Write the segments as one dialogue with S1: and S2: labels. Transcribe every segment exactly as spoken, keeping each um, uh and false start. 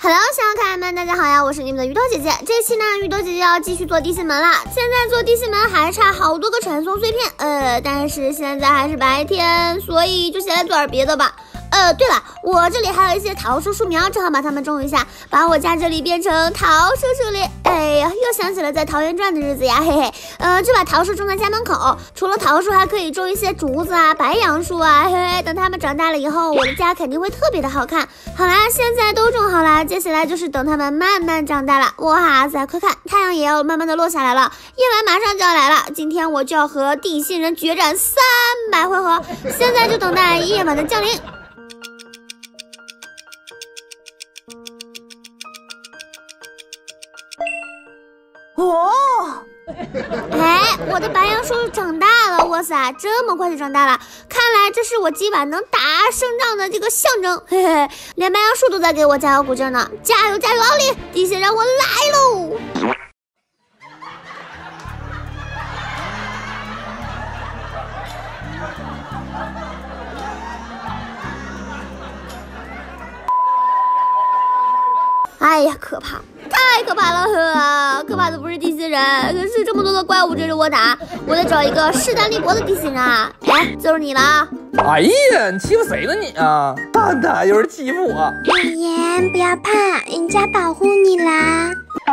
S1: Hello， 小可爱们，大家好呀！我是你们的鱼豆姐姐。这期呢，鱼豆姐姐要继续做地心门了。现在做地心门还差好多个传送碎片，呃，但是现在还是白天，所以就先来做点别的吧。呃，对了，我这里还有一些桃树树苗，正好把它们种一下，把我家这里变成桃树树林。哎呀，又想起了在桃园转的日子呀，嘿嘿。呃，就把桃树种在家门口，除了桃树，还可以种一些竹子啊、白杨树啊，嘿嘿。等它们长大了以后，我的家肯定会特别的好看。好啦，现在都种好了，接下来就是等它们慢慢长大了。哇塞，快看，太阳也要慢慢的落下来了，夜晚马上就要来了。今天我就要和地心人决战三百回合，现在就等待夜晚的降临。
S2: 哦，
S1: 哎，我的白杨树长大了，哇塞，这么快就长大了，看来这是我今晚能打胜仗的这个象征，嘿嘿，连白杨树都在给我加油鼓劲呢，加油加油，奥利，地心人我来喽！哎呀，可怕！太可怕了，呵！可怕的不是地心人，是这么多的怪物追着我打，我得找一个势单力薄的地心人啊！哎，就是你了！
S2: 哎呀，你欺负谁呢你啊？蛋蛋，有人欺负我！
S3: 语言不要怕，人家保护你啦。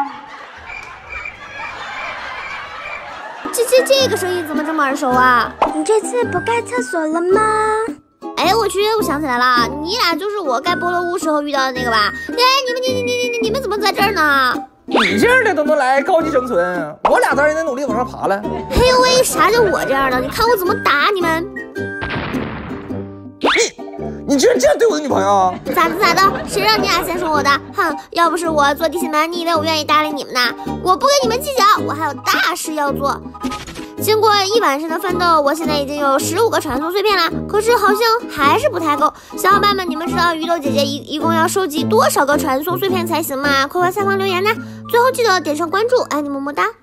S1: 这这这个声音怎么这么耳熟啊？
S3: 你这次不盖厕所了吗？
S1: 哎，我去，我想起来了，你俩就是我盖菠萝屋时候遇到的那个吧？哎，你们你你你你你们怎么在这儿呢？
S2: 你这样的都能来高级生存，我俩当然得努力往上爬了。
S1: 哎呦喂，啥叫我这样的？你看我怎么打你们！
S2: 你你居然这样对我的女朋友？
S1: 咋的咋的？谁让你俩先说我的？哼，要不是我做地心门，你以为我愿意搭理你们呢？我不跟你们计较，我还有大事要做。经过一晚上的奋斗，我现在已经有十五个传送碎片了，可是好像还是不太够。小伙伴们，你们知道鱼豆姐姐一一共要收集多少个传送碎片才行吗？快快下方留言呢！最后记得点上关注，爱你么么哒。